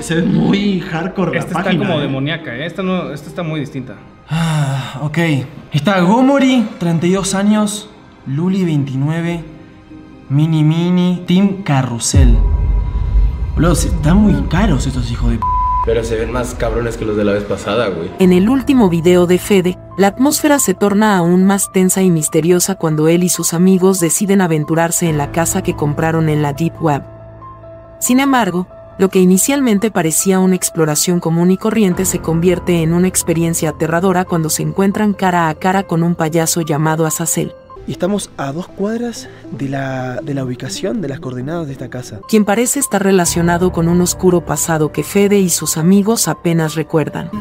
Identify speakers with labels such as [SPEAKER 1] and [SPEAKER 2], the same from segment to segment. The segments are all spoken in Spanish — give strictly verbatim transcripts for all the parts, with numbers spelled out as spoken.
[SPEAKER 1] se ve muy hardcore la
[SPEAKER 2] Esta está
[SPEAKER 1] página,
[SPEAKER 2] como
[SPEAKER 1] eh.
[SPEAKER 2] demoníaca, ¿eh? Esta, no, esta está muy distinta.
[SPEAKER 3] Ah, ok. Está Gomori, treinta y dos años. Luli, veintinueve. Mini Mini. Team Carrusel. Boludo, están muy caros estos hijos de p.
[SPEAKER 4] Pero se ven más cabrones que los de la vez pasada, güey.
[SPEAKER 5] En el último video de Fede, la atmósfera se torna aún más tensa y misteriosa cuando él y sus amigos deciden aventurarse en la casa que compraron en la Deep Web. Sin embargo, lo que inicialmente parecía una exploración común y corriente se convierte en una experiencia aterradora cuando se encuentran cara a cara con un payaso llamado Azazel,
[SPEAKER 6] Y estamos a dos cuadras de la, de la ubicación de las coordenadas de esta casa.
[SPEAKER 5] quien parece estar relacionado con un oscuro pasado que Fede y sus amigos apenas recuerdan.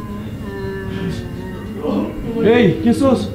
[SPEAKER 3] ¡Ey! ¿Quién sos?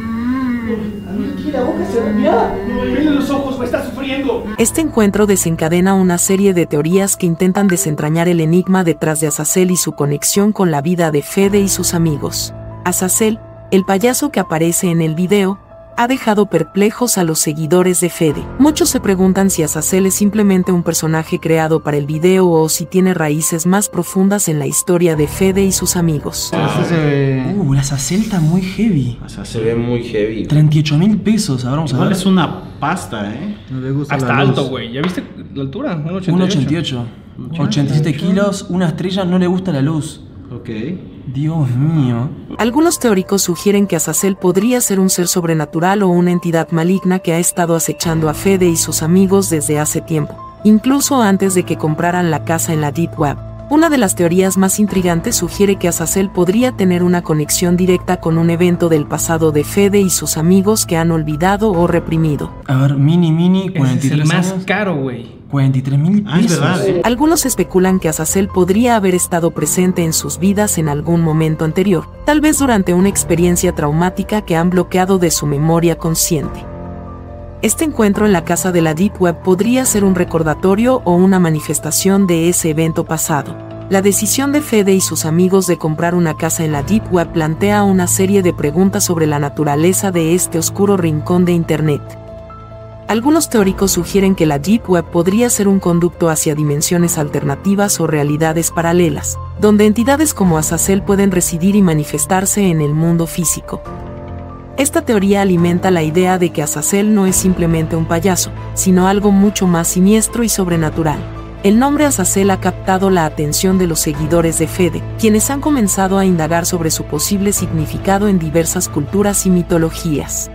[SPEAKER 5] Este encuentro desencadena una serie de teorías que intentan desentrañar el enigma detrás de Azazel y su conexión con la vida de Fede y sus amigos. Azazel, el payaso que aparece en el video, ha dejado perplejos a los seguidores de Fede. Muchos se preguntan si Azazel es simplemente un personaje creado para el video o si tiene raíces más profundas en la historia de Fede y sus amigos.
[SPEAKER 3] Uh, la Azazel está muy heavy.
[SPEAKER 1] O sea,
[SPEAKER 4] Se ve muy heavy.
[SPEAKER 3] treinta y ocho mil pesos, ahora vamos a
[SPEAKER 1] igual
[SPEAKER 3] ver.
[SPEAKER 1] es una pasta, ¿eh?
[SPEAKER 7] No le gusta
[SPEAKER 2] Hasta
[SPEAKER 7] la luz.
[SPEAKER 2] alto, güey. ¿Ya viste la altura? uno
[SPEAKER 3] uno
[SPEAKER 2] ochenta y
[SPEAKER 3] ochenta y
[SPEAKER 2] ocho.
[SPEAKER 3] ocho. ochenta y siete kilos, una estrella, no le gusta la luz.
[SPEAKER 1] Ok.
[SPEAKER 3] Dios mío.
[SPEAKER 5] Algunos teóricos sugieren que Azazel podría ser un ser sobrenatural o una entidad maligna que ha estado acechando a Fede y sus amigos desde hace tiempo, incluso antes de que compraran la casa en la Deep Web. Una de las teorías más intrigantes sugiere que Azazel podría tener una conexión directa con un evento del pasado de Fede y sus amigos que han olvidado o reprimido.
[SPEAKER 3] A ver, Mini Mini,
[SPEAKER 2] Ese
[SPEAKER 3] cuarenta y
[SPEAKER 2] es el
[SPEAKER 3] tres
[SPEAKER 2] más
[SPEAKER 3] años.
[SPEAKER 2] caro, güey.
[SPEAKER 3] cuarenta y tres mil
[SPEAKER 1] Ah, es
[SPEAKER 3] pesos.
[SPEAKER 1] verdad, ¿eh?
[SPEAKER 5] Algunos especulan que Azazel podría haber estado presente en sus vidas en algún momento anterior, tal vez durante una experiencia traumática que han bloqueado de su memoria consciente. Este encuentro en la casa de la Deep Web podría ser un recordatorio o una manifestación de ese evento pasado. La decisión de Fede y sus amigos de comprar una casa en la Deep Web plantea una serie de preguntas sobre la naturaleza de este oscuro rincón de Internet. Algunos teóricos sugieren que la Deep Web podría ser un conducto hacia dimensiones alternativas o realidades paralelas, donde entidades como Azazel pueden residir y manifestarse en el mundo físico. Esta teoría alimenta la idea de que Azazel no es simplemente un payaso, sino algo mucho más siniestro y sobrenatural. El nombre Azazel ha captado la atención de los seguidores de Fede, quienes han comenzado a indagar sobre su posible significado en diversas culturas y mitologías.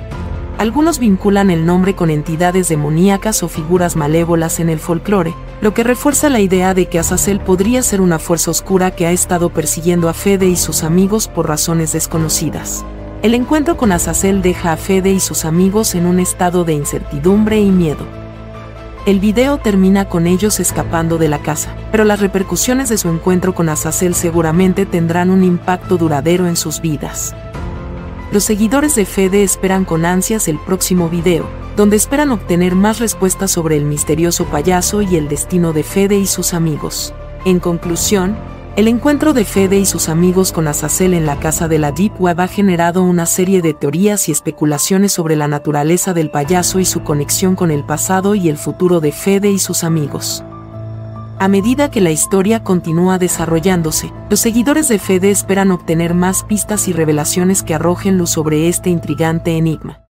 [SPEAKER 5] Algunos vinculan el nombre con entidades demoníacas o figuras malévolas en el folclore, lo que refuerza la idea de que Azazel podría ser una fuerza oscura que ha estado persiguiendo a Fede y sus amigos por razones desconocidas. El encuentro con Azazel deja a Fede y sus amigos en un estado de incertidumbre y miedo. El video termina con ellos escapando de la casa, pero las repercusiones de su encuentro con Azazel seguramente tendrán un impacto duradero en sus vidas. Los seguidores de Fede esperan con ansias el próximo video, donde esperan obtener más respuestas sobre el misterioso payaso y el destino de Fede y sus amigos. En conclusión, el encuentro de Fede y sus amigos con Azazel en la casa de la Deep Web ha generado una serie de teorías y especulaciones sobre la naturaleza del payaso y su conexión con el pasado y el futuro de Fede y sus amigos. A medida que la historia continúa desarrollándose, los seguidores de Fede esperan obtener más pistas y revelaciones que arrojen luz sobre este intrigante enigma.